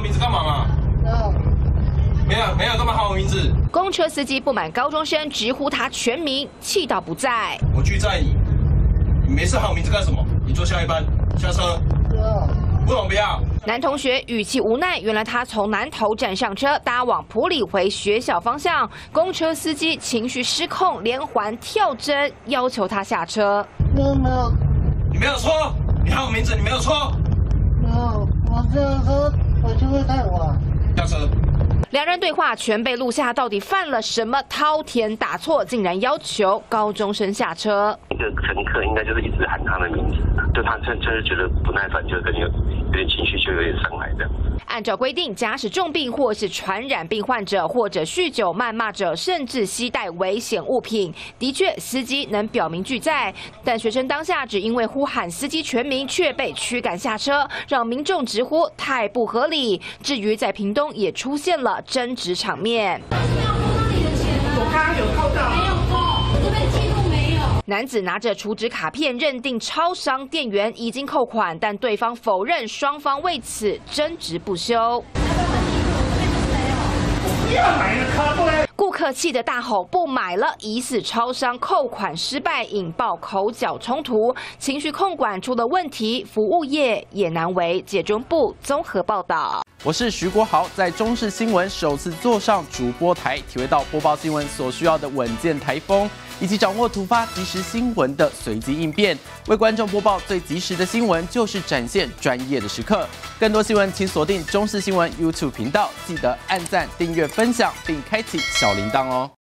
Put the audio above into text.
名字干嘛嘛？没有，干嘛喊我名字？ 公车司机不满高中生直呼他全名，气到不在。 我拒载你，你没事喊我名字干什么？你坐下一班，下车。不懂不要。 男同学语气无奈，原来他从南投站上车，搭往埔里回学校方向，公车司机情绪失控，连环跳针，要求他下车。 没有，你没有错，你喊我名字，你没有错。 没有，我这样说，我就会太晚。 下车。 两人对话全被录下，到底犯了什么滔天大错，竟然要求高中生下车？ 那个乘客应该就是一直喊他的名字，就他就是觉得不耐烦，就跟有点情绪，就有点上来这样。 按照规定，假使重病或是传染病患者，或者酗酒、谩骂者，甚至携带危险物品，的确司机能表明拒载。但学生当下只因为呼喊司机全名，却被驱赶下车，让民众直呼太不合理。至于在屏东也出现了争执场面。 我刚刚有扣到，没有扣，我这边记录没有。 男子拿着储值卡片，认定超商店员已经扣款，但对方否认，双方为此争执不休。 不要买了，卡过来。 顾客气得大吼不买了，疑似超商扣款失败，引爆口角冲突，情绪控管出了问题，服务业也难为。解中部综合报道。 我是徐国豪，在中视新闻首次坐上主播台，体会到播报新闻所需要的稳健台风，以及掌握突发即时新闻的随机应变。为观众播报最及时的新闻，就是展现专业的时刻。更多新闻请锁定中视新闻 YouTube 频道，记得按赞、订阅、分享，并开启小铃铛哦。